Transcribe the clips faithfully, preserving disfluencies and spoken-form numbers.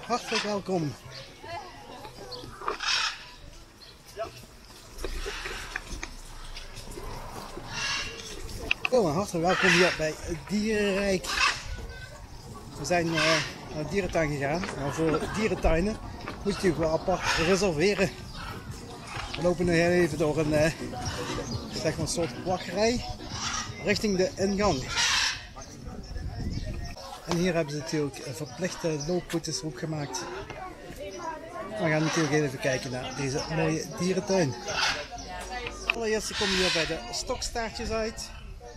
hartelijk welkom. Oh, hartelijk welkom hier bij Dierenrijk. We zijn uh, naar de dierentuin gegaan, maar voor dierentuinen moet je natuurlijk wel apart reserveren. We lopen nu heel even door een, uh, zeg maar een soort wachtrij richting de ingang. En hier hebben ze natuurlijk verplichte looproutes opgemaakt. We gaan natuurlijk even kijken naar deze mooie dierentuin. Allereerst komen we hier bij de stokstaartjes uit.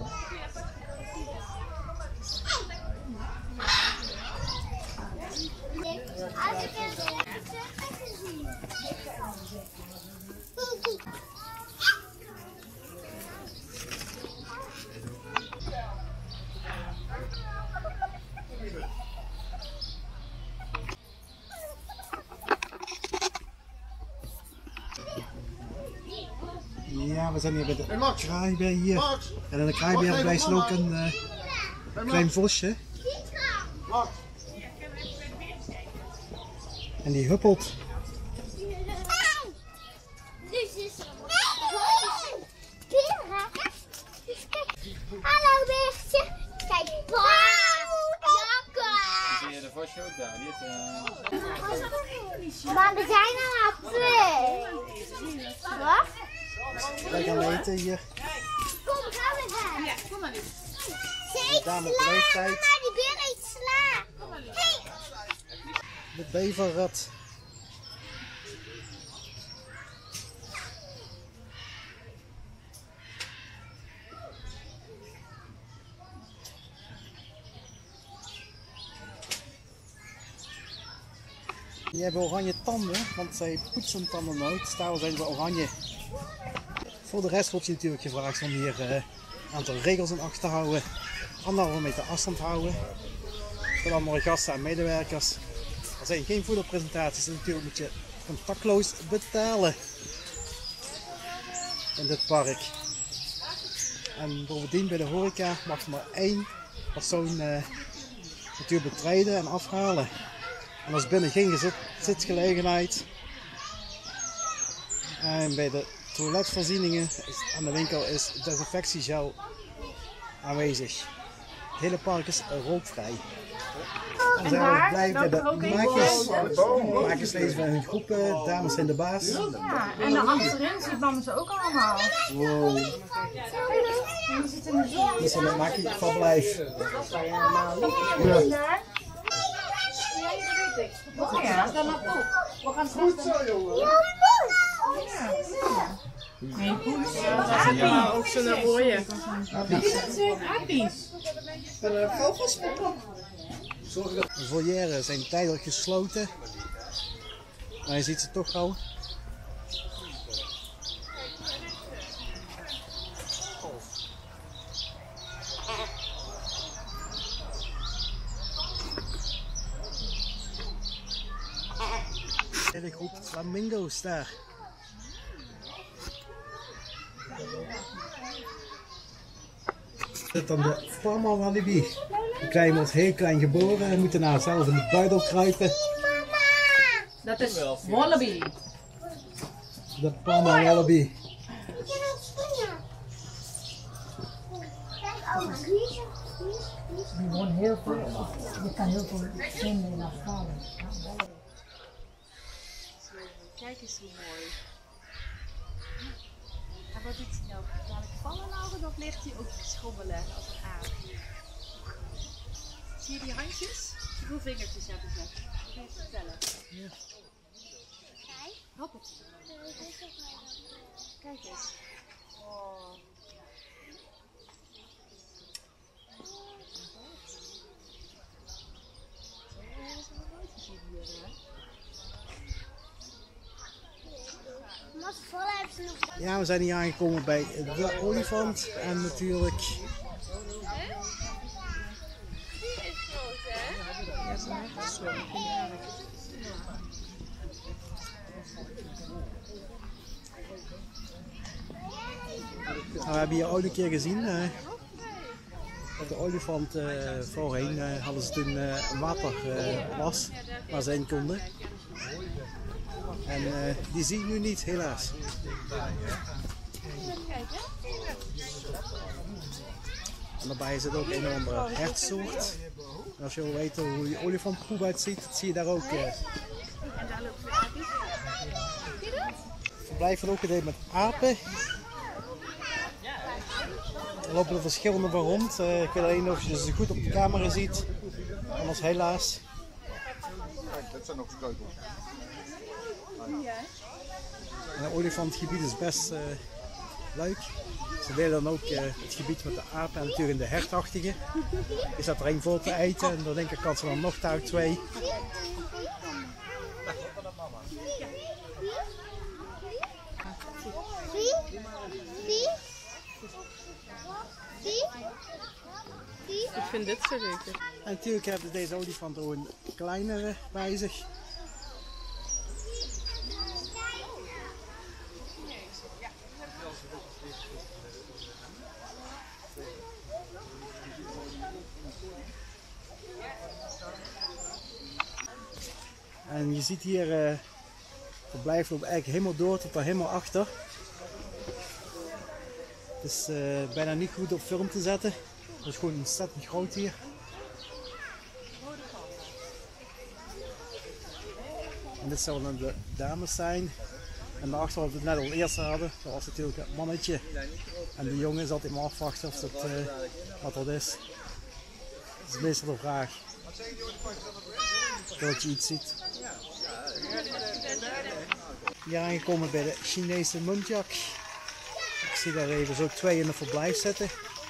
Ja, we zijn hier bij de kraaibeer hier. En in de kraaibeer blijft ook een uh, klein vosje. En die huppelt. Hallo beertje. Kijk, jakken. Zie je de vosje ook daar? Die heeft, uh... Maar er zijn er al twee. Wat? Wij gaan eten hier. Kom, gaan we gaan. Ja, kom maar nu. Ze eet sla, mama, die beer eet sla. Hey. De beverrat. Die hebben oranje tanden, want zij poetsen tanden nooit. Daarom zijn ze oranje. Voor de rest wordt je natuurlijk gevraagd om hier een uh, aantal regels in acht te houden. Anderhalve meter afstand houden. Voor andere gasten en medewerkers. Er zijn geen voederpresentaties, en natuurlijk moet je contactloos betalen in dit park. En bovendien bij de horeca mag maar één persoon uh, natuurlijk betreden en afhalen. En er is binnen geen gezit, zitgelegenheid. En bij de toiletvoorzieningen is, aan de winkel is desinfectiegel aanwezig. Het hele park is rookvrij. En zijn we blij bij de maakjes. De maakjes lezen bij hun groepen, dames zijn de baas. Ja, en daar achterin zit mama ze ook allemaal. Wow. Die zit in de zon. Dit is een maakjeverblijf. Ja. Oh ja, dan nog op. We gaan goed zo, jongen. Ja, nee, poes. Ja, ook zo'n rode. Dit zijn appies. Vogels. De volières zijn tijdelijk gesloten. Maar je ziet ze toch al. Een hele groep flamingo's daar. Dit dan de Parma Walibi. De kleine wordt heel klein geboren en moet daarna zelf in de buidel kruipen. Dat is wallaby. De Parma Walibi. Die worden heel veel, je kan heel veel vinden in afvallen. Kijk eens hoe mooi. En wat doet hij nou? Laat ik vallen nou of ligt hij ook te schommelen als een aap? Zie je die handjes? Hoeveel vingertjes hebben ze? Dat wil je vertellen. Ja. Kijk. Hoppeltje. Kijk eens. Oh. Ja, we zijn hier aangekomen bij de olifant en natuurlijk. Die is groot, hè? Ja, ze zijn echt zo. Nou, we hebben hier ook een keer gezien. Uh, Op de olifant uh, voorheen uh, hadden ze toen uh, een waterwas uh, waar ze in konden. En uh, die zie ik nu niet, helaas. En daarbij zit ook een of andere hertsoort. En als je wil weten hoe die olifantpoep uitziet, dat zie je daar ook. Uh. Verblijven ook gedaan met apen. Er lopen er verschillende van rond. Uh, ik weet alleen of je ze goed op de camera ziet. Anders helaas. Kijk, dat zijn nog sleutels. En het olifantgebied is best uh, leuk. Ze delen dan ook uh, het gebied met de apen en natuurlijk de hertachtige. Je staat er één voor te eten en dan denk ik kan ze dan nog daar twee. Ik vind dit zo leuk. En natuurlijk hebben deze olifant ook een kleinere bij zich. En je ziet hier, uh, het verblijf loopt eigenlijk helemaal door tot daar helemaal achter. Het is uh, bijna niet goed op film te zetten. Het is gewoon ontzettend groot hier. En dit zouden dan de dames zijn. En daarachter wat we het net al eerst hadden, dat was natuurlijk het mannetje. En de jongen is altijd maar afwachten of dat, uh, wat dat is. Dat is meestal de vraag. Dat je iets ziet. Hier aangekomen bij de Chinese muntjak. Ik zie daar even zo twee in het verblijf zitten.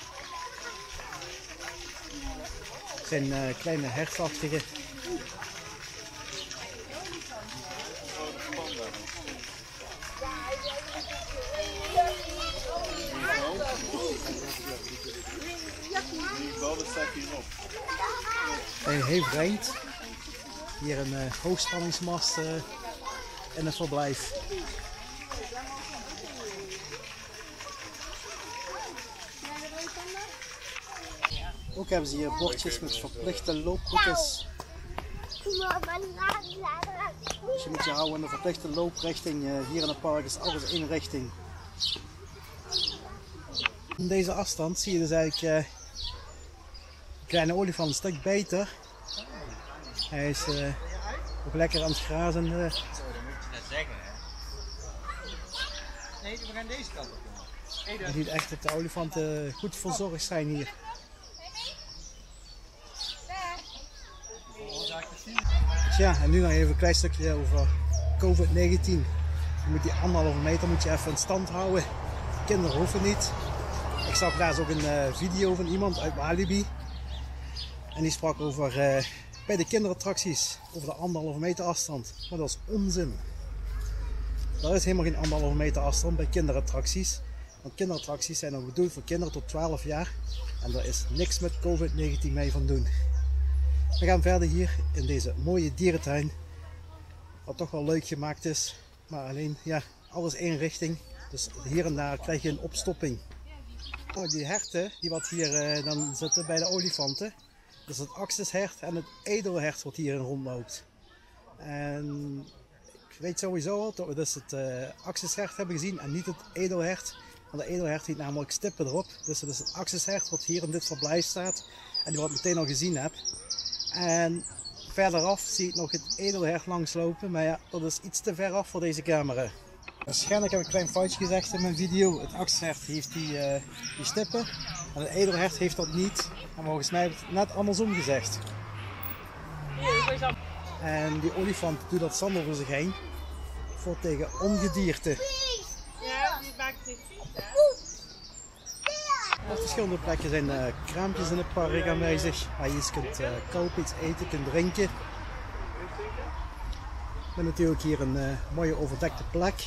Het zijn uh, kleine hertachtige. En heel vreemd. Hier een uh, hoogspanningsmast uh, in het verblijf. Ook hebben ze hier bordjes met verplichte looproutes. Dus je moet je houden in de verplichte looprichting. Uh, hier in het park is alles één richting. In deze afstand zie je dus eigenlijk uh, de kleine olifant een stuk beter. Hij is uh, ook lekker aan het grazen. Uh. Zo, dat moet je net zeggen, hè? Nee, we gaan deze kant op. Je ziet echt dat de olifanten goed verzorgd zijn hier. Tja, en nu nog even een klein stukje over COVID negentien. Je moet die anderhalve meter moet je even in stand houden. Kinderen hoeven niet. Ik zag daar ook een uh, video van iemand uit Walibi. En die sprak over uh, bij de kinderattracties over de anderhalve meter afstand. Maar dat is onzin. Er is helemaal geen anderhalve meter afstand bij kinderattracties. Want kinderattracties zijn dan bedoeld voor kinderen tot twaalf jaar. En daar is niks met COVID negentien mee van doen. We gaan verder hier in deze mooie dierentuin. Wat toch wel leuk gemaakt is. Maar alleen, ja, alles één richting. Dus hier en daar krijg je een opstopping. Oh, die herten die wat hier uh, dan zitten bij de olifanten. Dat is het axishert en het edelhert wat hierin rondloopt. En ik weet sowieso al dat we dus het uh, axishert hebben gezien en niet het edelhert. Want de edelhert heeft namelijk stippen erop. Dus het is het axishert wat hier in dit verblijf staat. En die wat ik meteen al gezien heb. En verderaf zie ik nog het edelhert langslopen. Maar ja, dat is iets te ver af voor deze camera. Waarschijnlijk heb ik een klein foutje gezegd in mijn video. Het axishert heeft die, uh, die stippen. En het edelhert heeft dat niet. En volgens mij heb ik het net andersom gezegd. En die olifant doet dat zand over zich heen. Voor tegen ongedierte. Ja, die maakt zich vies. Op verschillende plekken zijn uh, kraampjes in het park aanwezig. Waar je iets kunt uh, kopen, iets eten, kunt drinken. We hebben natuurlijk hier een uh, mooie overdekte plek.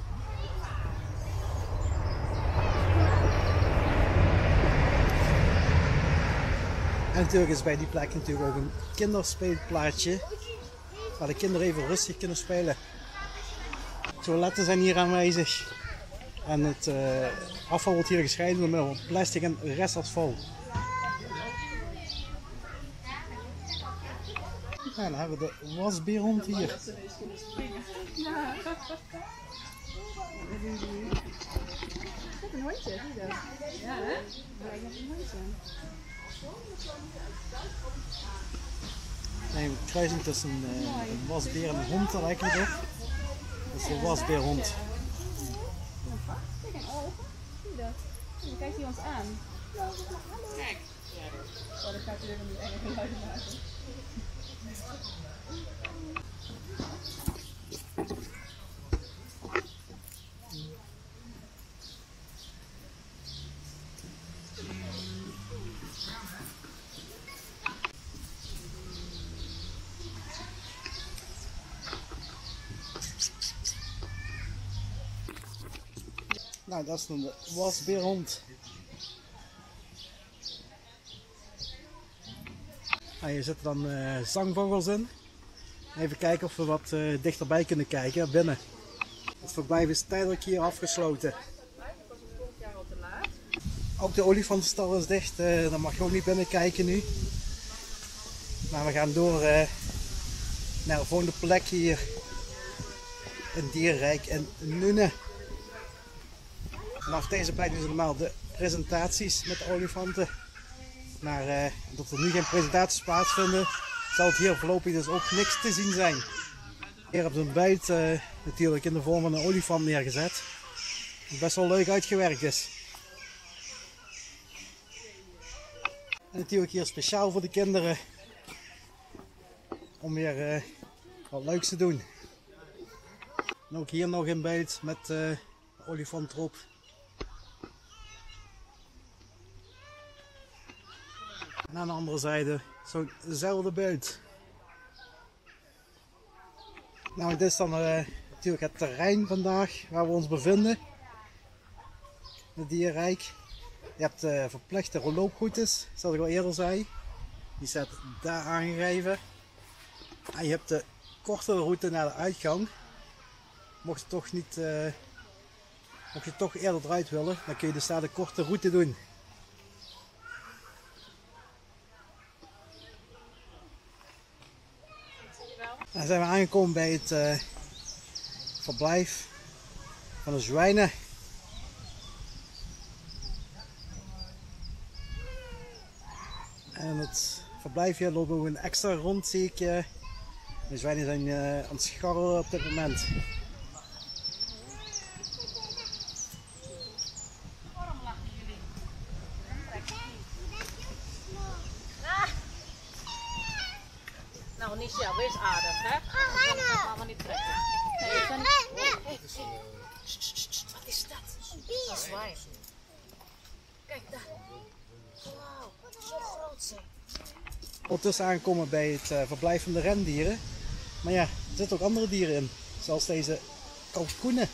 En natuurlijk is bij die plek natuurlijk ook een kinderspeelplaatsje. Waar de kinderen even rustig kunnen spelen. Toiletten zijn hier aanwezig. En het uh, afval wordt hier gescheiden door middel van plastic en restafval. Ja, dan hebben we de wasbeerhond hier. Dat ze ineens kunnen springen. Ja. Is dat een hondje? Zie je dat? Ja, hè? Dat lijkt net een hondje. Nee, een kruising tussen een, uh, een wasbeer en een hond, daar lijkt het op. Dat is een wasbeerhond. Kijk, een oog. Zie je dat? Dan kijkt hij ons aan. Kijk. Oh, dan gaat hij weer van die enge geluiden maken. Nou, dat is een wasbeerhond. Nou, hier zitten dan uh, zangvogels in. Even kijken of we wat uh, dichterbij kunnen kijken binnen. Het verblijf is tijdelijk hier afgesloten. Ook de olifantenstal is dicht, uh, daar mag je ook niet binnen kijken nu. Maar we gaan door uh, naar de volgende plek hier. Een dierrijk in Nune. Vanaf deze plek doen ze normaal de presentaties met de olifanten. Maar uh, omdat er nu geen presentaties plaatsvinden, zal het hier voorlopig dus ook niks te zien zijn. Hier op het ontbijt uh, natuurlijk in de vorm van een olifant neergezet. Die best wel leuk uitgewerkt is. En natuurlijk hier speciaal voor de kinderen. Om weer uh, wat leuks te doen. En ook hier nog in beeld met uh, de olifant erop. En aan de andere zijde zo'nzelfde beeld. Nou, dit is dan uh, natuurlijk het terrein vandaag waar we ons bevinden. Het dierrijk. Je hebt uh, verplichte looproutes, zoals ik al eerder zei. Die staat daar aangegeven. En je hebt de kortere route naar de uitgang. Mocht je toch niet, uh, mocht je toch eerder eruit willen, dan kun je dus daar de korte route doen. Dan zijn we aangekomen bij het uh, verblijf van de zwijnen. En het verblijf hier loopt nog een extra rond, zie ik. Uh, de zwijnen zijn uh, aan het scharrelen op dit moment. Nou, Nisha, wees aardig, hè? Dat gaan we niet trekken. Nee, ik kan niet... Wat is dat? Een zwijn. Kijk daar. Wauw, zo groot zijn. Ondertussen aangekomen bij het uh, verblijf van de rendieren. Maar ja, er zitten ook andere dieren in. Zoals deze kalkoenen.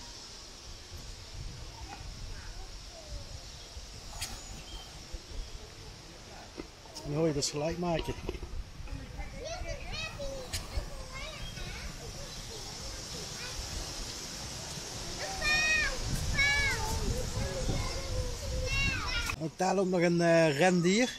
Die hoor je dus gelijk maken. Ook daar loopt nog een uh, rendier.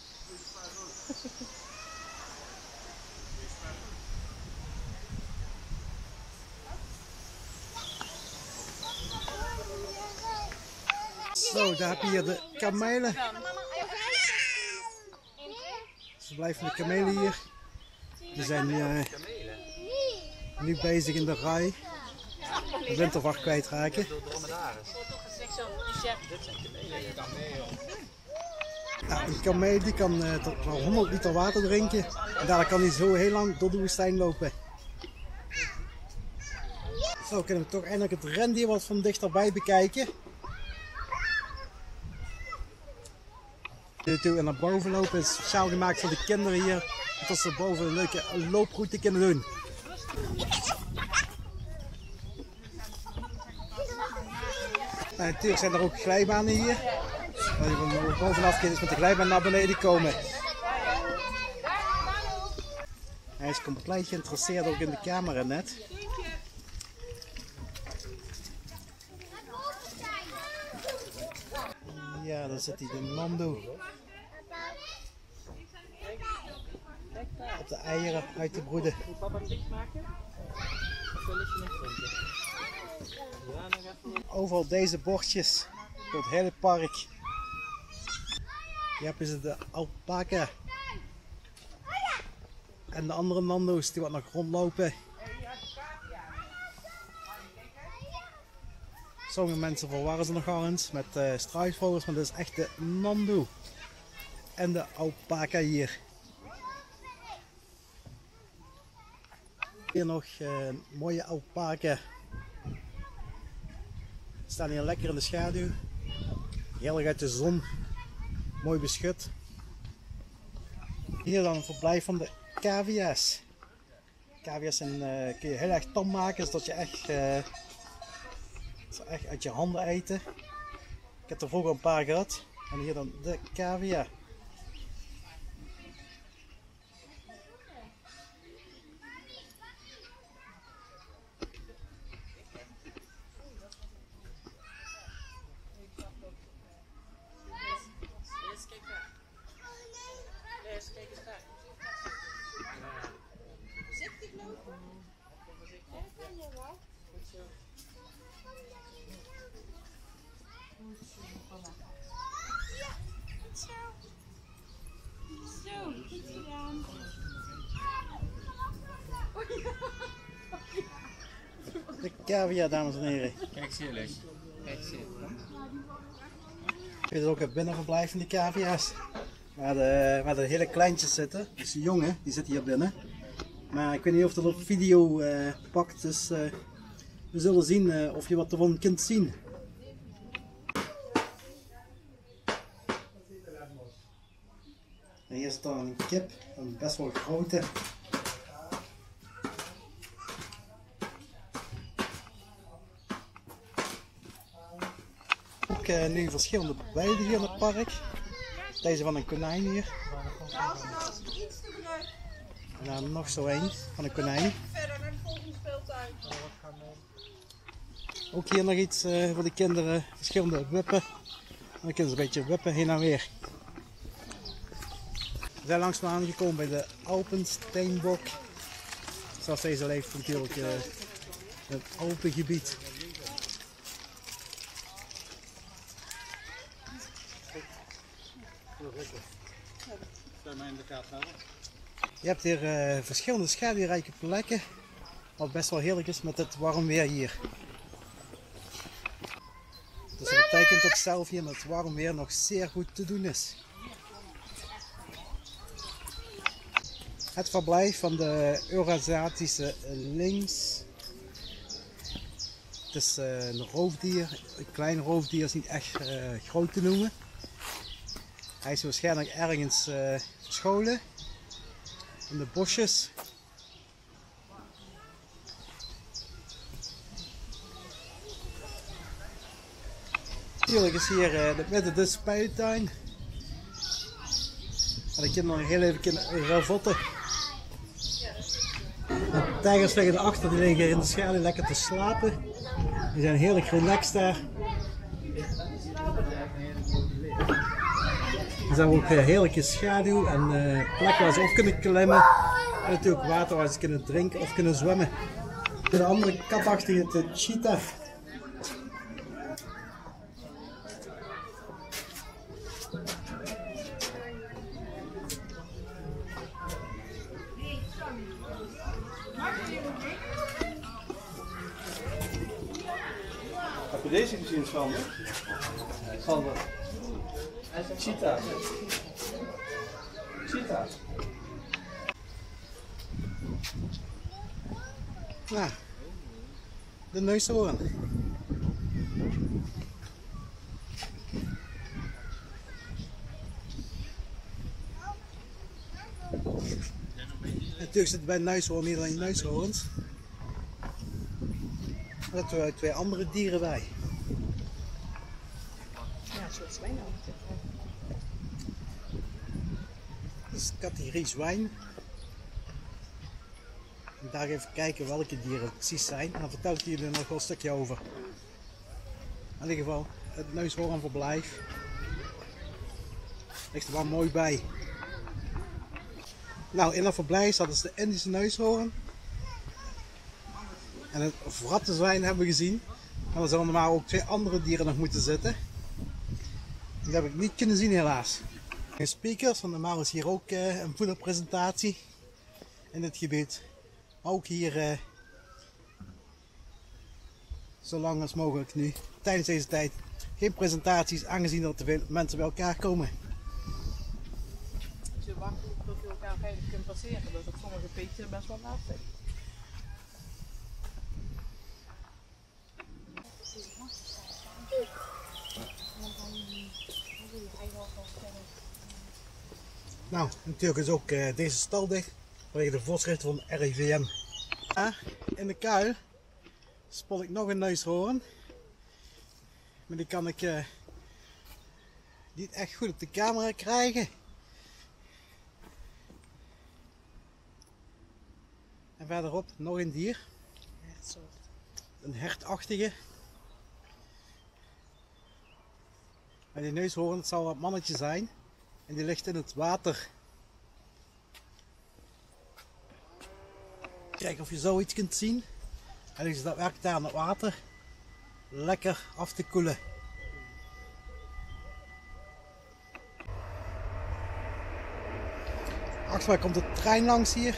Zo, daar heb je hier de kamelen. Ze blijven de kamelen hier. Die zijn uh, nu bezig in de rij. De winterwacht kwijtraken. Nou, een kameel die kan uh, tot wel honderd liter water drinken. En daardoor kan hij zo heel lang door de woestijn lopen. Zo kunnen we toch eindelijk het rendier wat van dichterbij bekijken. Natuurlijk naar boven lopen is speciaal gemaakt voor de kinderen hier. Dat ze boven een leuke looproute kunnen doen. Nou, natuurlijk zijn er ook glijbanen hier. Als je van bovenaf kunt met de glijbaan naar beneden komen. Hij is compleet geïnteresseerd ook in de camera net. Ja, daar zit hij, de Nando. op de eieren uit te broeden. Moet papa een tikje maken? Of wil je nog drinken? Ja, dan gaat het. Overal deze bordjes door het hele park. Hier hebben ze de alpaca. En de andere nando's die wat nog rondlopen. Sommige mensen verwarren ze nogal eens met uh, struisvogels, maar dit is echt de nando. En de alpaca hier. Hier nog uh, een mooie alpaca. We staan hier lekker in de schaduw. Heerlijk uit de zon. Mooi beschut. Hier dan een verblijf van de cavia's. Cavia's zijn, uh, kun je heel erg tam maken, zodat je echt, uh, zo echt uit je handen eten. Ik heb er vroeger een paar gehad. En hier dan de cavia. De cavia, dames en heren. Kijk eens hier, Lees. Kijk eens hier. Dit is ook het binnenverblijf van die cavia's. Waar de, waar de hele kleintjes zitten. Dus de jongen, die zit hier binnen. Maar ik weet niet of dat op video uh, pakt, dus uh, we zullen zien uh, of je wat ervan kunt zien. En hier zit dan een kip, een best wel grote. Ook uh, nu verschillende beelden hier in het park. Deze van een konijn hier. En dan nog zo één van een konijn. Verder naar de volgende speeltuin. Ook hier nog iets uh, voor de kinderen, verschillende wippen. En dan kunnen ze een beetje wippen heen en weer. We zijn langzaam aangekomen bij de Alpensteenbok. Zoals deze leeft natuurlijk uh, in het Alpengebied. Je hebt hier uh, verschillende schaduwrijke plekken, wat best wel heerlijk is met het warm weer hier. Dus dat betekent ook zelf hier met het warm weer nog zeer goed te doen is. Het verblijf van de Eurasiatische lynx. Het is uh, een roofdier, een klein roofdier, is niet echt uh, groot te noemen. Hij is waarschijnlijk ergens uh, verscholen in de bosjes. Natuurlijk is hier uh, de midden de speeltuin. En de kinderen nog heel even kunnen ravotten. De tijgers liggen erachter, die liggen in de schaduw lekker te slapen. Die zijn heerlijk relaxed daar. Er zijn ook heerlijke schaduw en uh, plekken waar ze op kunnen klimmen. En natuurlijk water waar ze kunnen drinken of kunnen zwemmen. De andere katachtige, de cheetah. Heb je deze gezien, Sander? Sander. Cheetah. Cheetah. Nou, de neushoorn. Natuurlijk zitten bij neushoorn niet alleen neushoorns. Maar er hebben we twee andere dieren bij. Ja, een soort zwijn ook. Dat is de categorie zwijn. En daar even kijken welke dieren het precies zijn. En dan vertel ik jullie er nog wel een stukje over. In ieder geval, het neushoornverblijf ligt er wel mooi bij. Nou, in dat verblijf dat is de Indische neushoorn. En het vrattenzwijn hebben we gezien. Maar er zullen normaal ook twee andere dieren nog moeten zitten. Die heb ik niet kunnen zien helaas. Geen speakers, want normaal is hier ook uh, een voederpresentatie in dit gebied. Maar ook hier uh, zo lang als mogelijk nu, tijdens deze tijd, geen presentaties aangezien er te veel mensen bij elkaar komen. Als je wacht tot je elkaar veilig kunt passeren, dat is op sommige peetjes best wel lastig. Nou, natuurlijk is ook uh, deze stal dicht vanwege de voorschriften van R I V M. Ja, in de kuil spot ik nog een neushoorn, maar die kan ik uh, niet echt goed op de camera krijgen. En verderop nog een dier, een hertachtige. Maar die neushoorn, het zal een mannetje zijn. En die ligt in het water. Kijk of je zoiets kunt zien. En dus dat werkt daar aan het water. Lekker af te koelen. Achter mij komt de trein langs hier.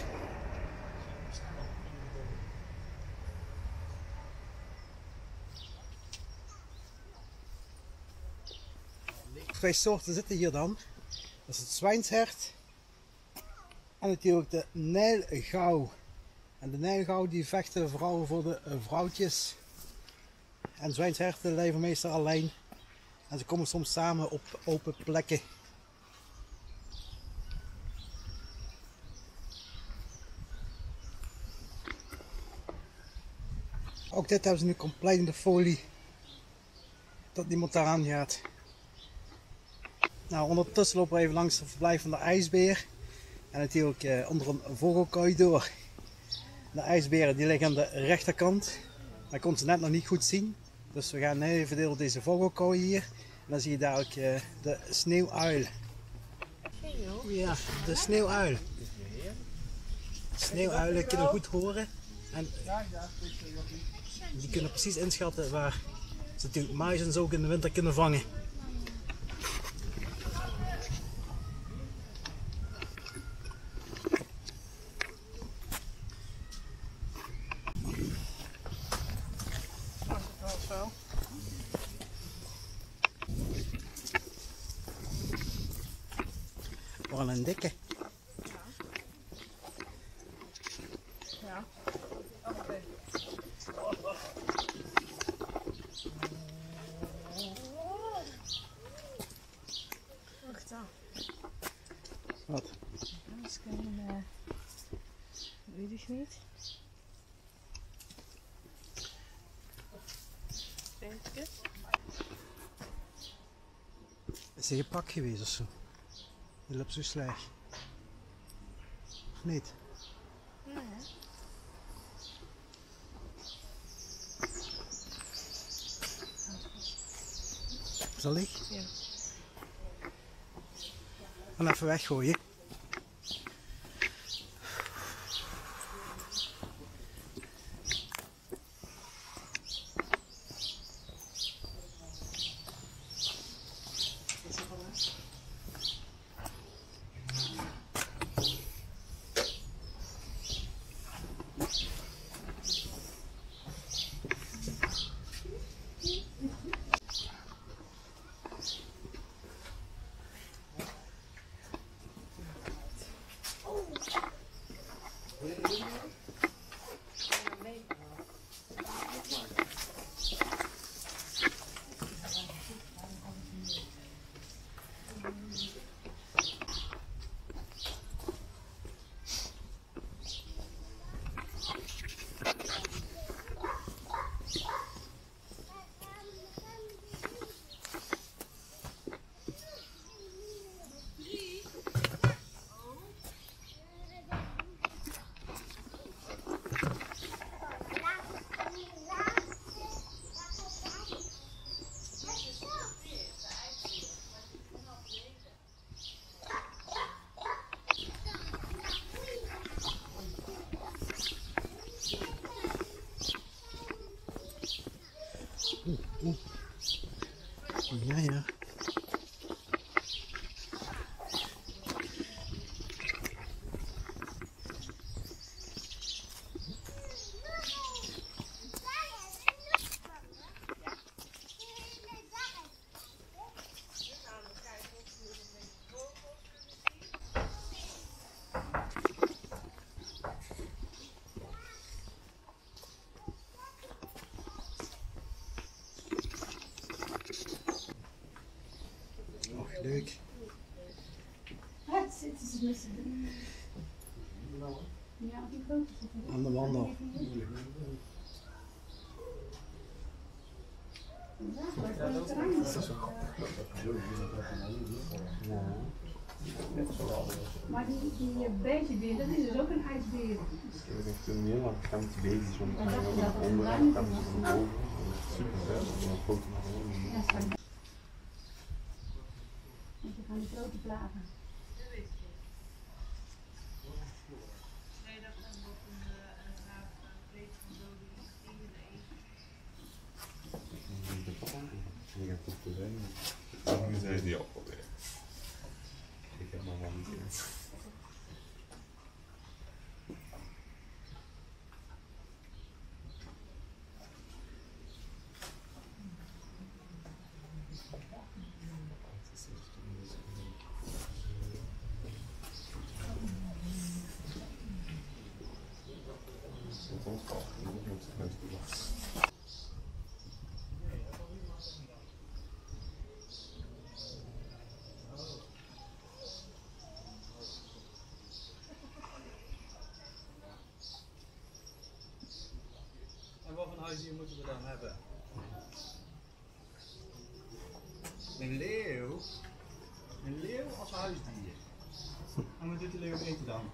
Twee soorten zitten hier dan. Dat is het zwijnshert en natuurlijk de nijlgauw. En de nijlgauw die vechten vooral voor de vrouwtjes. En zwijnsherten leven meestal alleen. En ze komen soms samen op open plekken. Ook dit hebben ze nu compleet in de folie. Dat niemand daaraan gaat. Nou, ondertussen lopen we even langs het verblijf van de ijsbeer. En natuurlijk eh, onder een vogelkooi door. De ijsberen die liggen aan de rechterkant. Maar ik kon ze net nog niet goed zien. Dus we gaan even deel deze vogelkooi hier. En dan zie je daar ook uh, de sneeuwuil. Ja, de sneeuwuil. Sneeuwuilen kunnen goed horen. En die kunnen precies inschatten waar ze natuurlijk muizen zo ook in de winter kunnen vangen. Wel een dikke. Ja. Wacht dan. Wat? Anders kunnen we... Weet ik niet. Steentjes. Is hij gepakt geweest of zo? Die loopt zo slecht. Of niet? Ja. Zal ik? Ja. Dan even weggooien. Oeh, oeh. Ja, ja. Leuk. Het zitten ze met z'n drieën. Ja, die grote zitten. Aan de wandel. Maar die, die beestjebeer, dat is dus ook een ijsbeer. Ik heb toen heel lang gaan met die baby's, want dan gaan we naar onder en dan gaan we naar boven. Super vet, en dan foto naar boven. Want je gaan die grote plagen. Negatief te zijn. Nu zijn die al proberen. Ik heb nog wel niet eens. En wat voor huisdier moeten we dan hebben? Een leeuw? Een leeuw als huisdier. En wat doet de leeuw eten dan?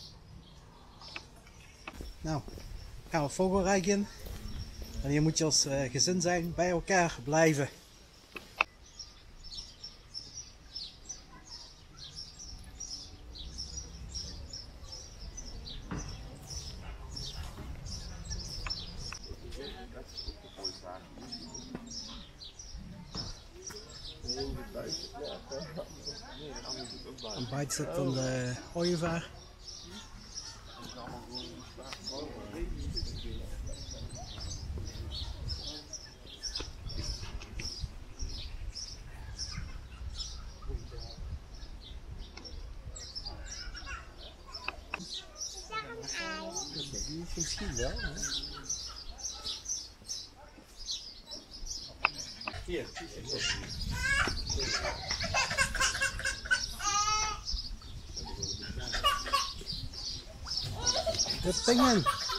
Nou, gaan we vogelrijk in. En hier moet je als uh, gezin zijn, bij elkaar blijven. En buiten zit dan de ooievaar. Misschien wel, hè? Hier. De penguin.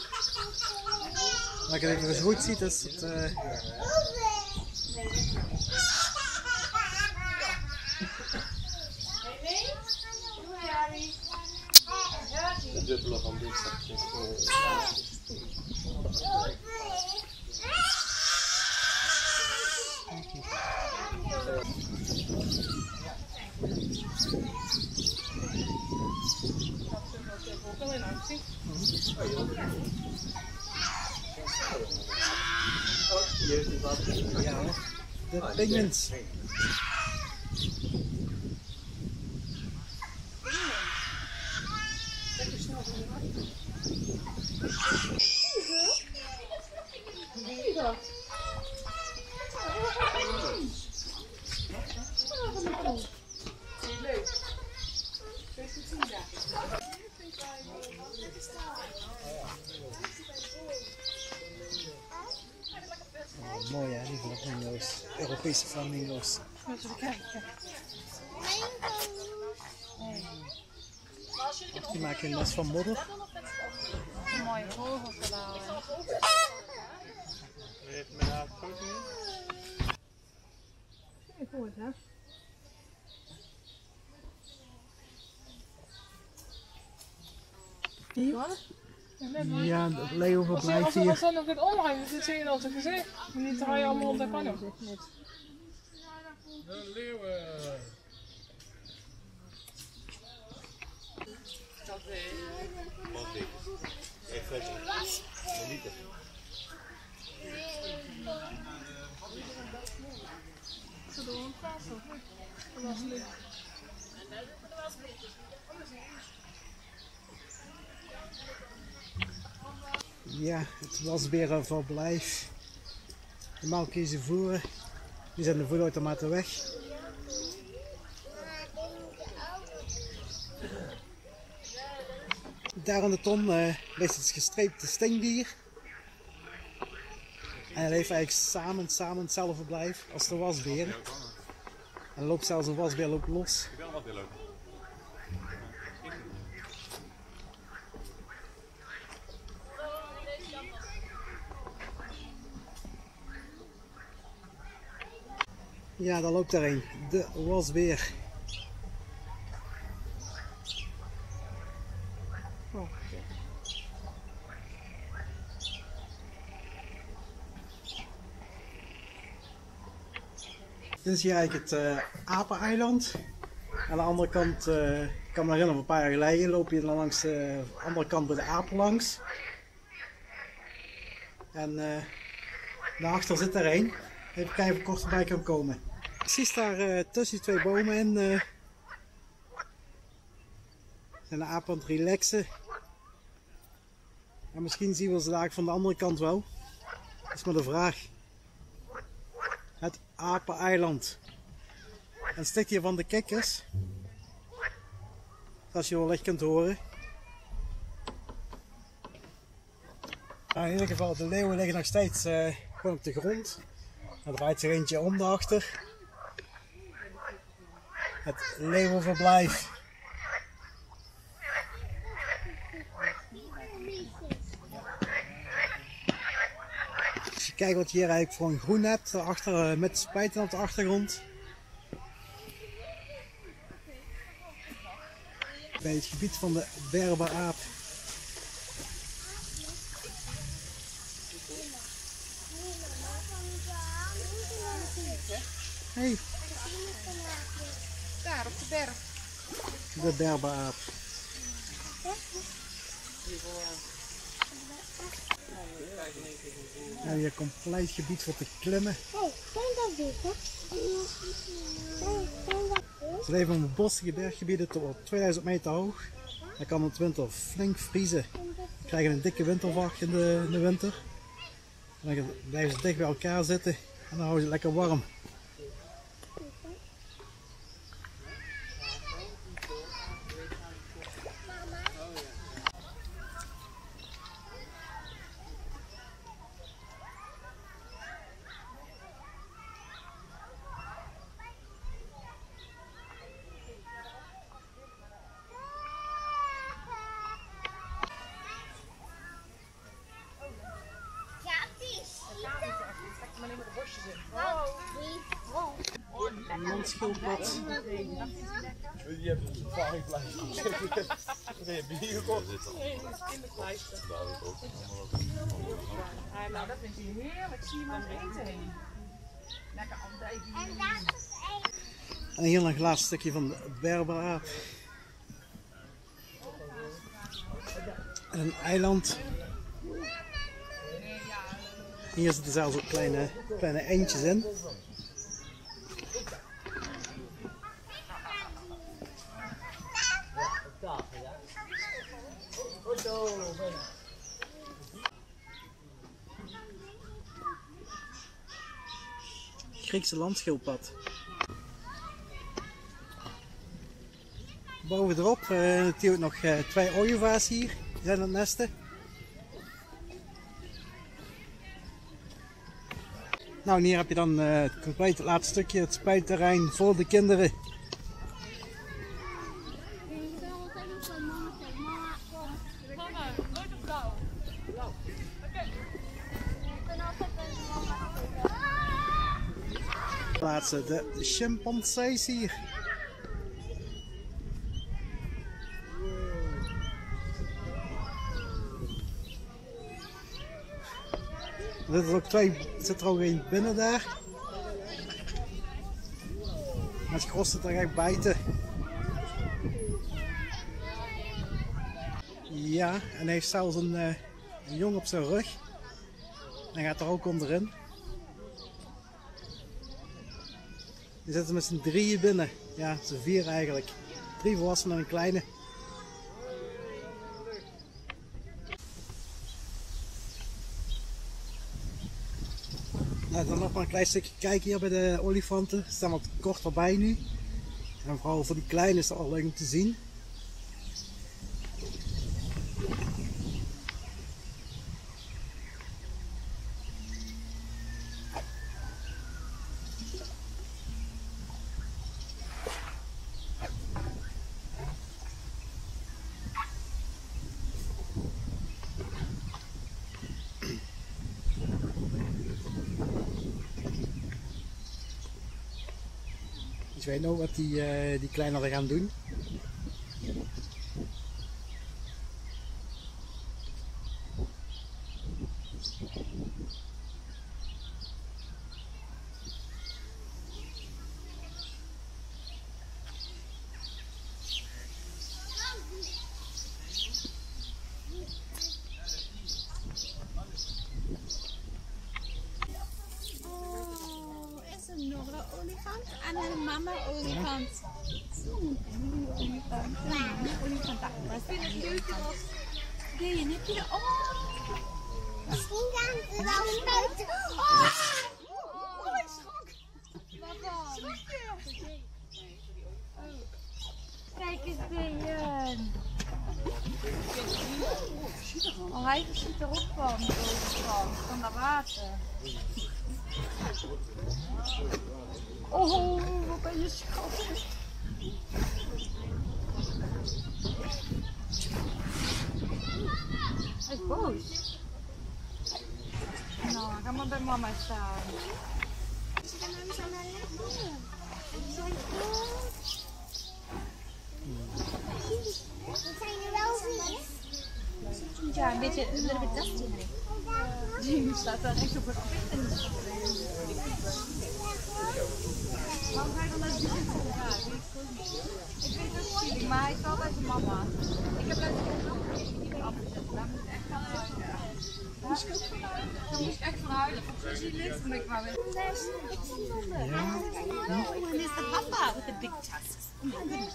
Als je het even goed ziet, is het... Uh... De dubbele van dit zakje. Ook al in actie. Ja hoor, de penguins. Oh, mooi hè, die flamingo's. Europese flamingo's. Moeten we kijken. Die maken een nest van modder. Een mooie vogel gedaan. Heeft men daar het foto in? Ik hoor het, hè? Ja, de Leo verblijft Als, als hier. dan nog het omhangt, dan zie je dan zijn gezicht. Niet draaien allemaal om, dat kan ook niet. De leeuwen. Dat weet ik. Wat dit? Even verder. Niet Ja, het wasberenverblijf. De melkiezen voeren. Die zijn de voerautomaten weg. Daar aan de ton uh, ligt het gestreepte stinkdier. En hij heeft eigenlijk samen, samen hetzelfde verblijf als de wasbeer. En er loopt zelfs een wasbeer loopt los. Ik kan een wasbeer lopen. Ja, daar loopt er een. De wasbeer. Oh. Dit is hier eigenlijk het uh, apeneiland. Aan de andere kant, uh, ik kan me herinneren, een paar jaar geleden loop je dan langs de andere kant bij de apen langs. En uh, daarachter zit er een. Even kijken of ik kort erbij kan komen. Precies daar uh, tussen die twee bomen in uh, zijn de apen aan het relaxen. En misschien zien we ze daar van de andere kant wel. Dat is maar de vraag. Het apeneiland. En het stikt hier van de kikkers. Zoals je wellicht kunt horen. Nou, in ieder geval, de leeuwen liggen nog steeds uh, gewoon op de grond. Er draait zich eentje om daarachter. Het leeuwenverblijf. Als je kijkt wat je hier eigenlijk voor een groen hebt, daarachter, uh, met spijten op de achtergrond. Bij het gebied van de berberaap. Hey. Daar op de berg. De berberaap. Ja, hier compleet gebied voor te klimmen. Ze leven in bosige berggebieden tot op tweeduizend meter hoog. Dan kan het winter flink vriezen. We krijgen een dikke winterwacht in de, in de winter. En dan blijven ze dicht bij elkaar zitten en dan houden ze lekker warm. Een landschildpad. Die hebben een vervangingsplein. Die hebben hier gekocht. Nee, dat is kinderpleister. Nou, dat vindt hij heerlijk. Zie je maar eten heen. Lekker andijvie. En hier nog een laatste stukje van de berberaap. En een eiland. Hier zitten zelfs ook kleine, kleine eendjes in. Griekse landschildpad. Boven erop uh, natuurlijk nog uh, twee ooievaars hier. Die zijn aan het nesten. Nou, en hier heb je dan uh, het complete laatste stukje, het speelterrein voor de kinderen. Laatste, de chimpansees hier. Er zit er ook twee, er zit er ook één binnen daar. Maar het gros zit er echt buiten. Ja, en hij heeft zelfs een, uh, een jong op zijn rug. En hij gaat er ook onderin. Die zitten met z'n drieën binnen. Ja, z'n vier eigenlijk. Drie volwassenen en een kleine. Nou, dan nog maar een klein stukje kijken hier bij de olifanten. Ze staan wat kort voorbij nu. En vooral voor die kleine is het al leuk om te zien. Dus weet je nou wat die, uh, die kleinere gaan doen? Nog een olifant en een mama olifant. Zo'n mooie olifant. Een olifant achter. Vind je het leuk? Nee, en heb je er... Oh! Misschien gaan ze wel spuiten. Oh! Oh, ik schrok. Waarvan? Schrok je? Kijk eens, Dejan. Oh, hij ziet er ook van, de olifant. Van dat water. Oh, wat ben je schattig. Hij is boos. Nou, ga maar bij mama staan. Ze gaan hem zo naar lekker. Zijn goed. We zijn er wel vier. Ja, een beetje, een little bit dusty. Die staat dan echt op het pit in de school. Waarom ga je dan naar het begin van elkaar? Ik weet het niet, maar hij is wel bij zijn mama. Ik heb net een niet afgezet. Daar moet ik echt gaan huilen. Daar moest ik ook van huilen. Daar moest ik echt van huilen. Van zie ligt en ik maar weer. Ja. Oh, en is de papa with the big tusks. Oh my goodness.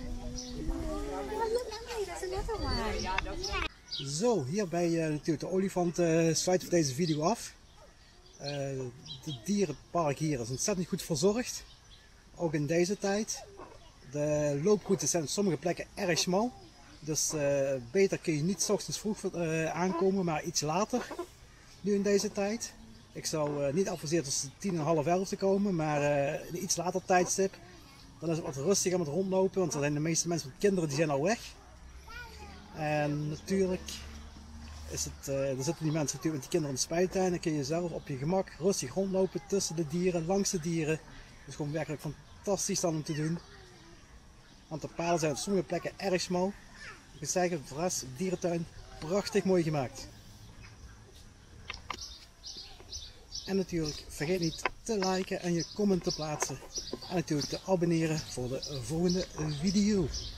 Look at me, that's another one. Ja, dat is Zo, hierbij uh, natuurlijk de olifant uh, sluiten we deze video af. Uh, het dierenpark hier is ontzettend goed verzorgd. Ook in deze tijd. De looproutes zijn op sommige plekken erg smal. Dus uh, beter kun je niet 's ochtends vroeg uh, aankomen, maar iets later. Nu in deze tijd. Ik zou uh, niet adviseren tussen tien en half elf te komen, maar uh, een iets later tijdstip. Dan is het wat rustiger met rondlopen, want er zijn de meeste mensen met kinderen die zijn al weg. En natuurlijk is het, uh, er zitten die mensen natuurlijk met die kinderen in de spuittuin. Dan kun je zelf op je gemak rustig rondlopen tussen de dieren, langs de dieren. Het is gewoon werkelijk fantastisch dan om te doen. Want de paden zijn op sommige plekken erg smal. Ik moet zeggen, voor de rest, de dierentuin prachtig mooi gemaakt. En natuurlijk, vergeet niet te liken en je comment te plaatsen. En natuurlijk te abonneren voor de volgende video.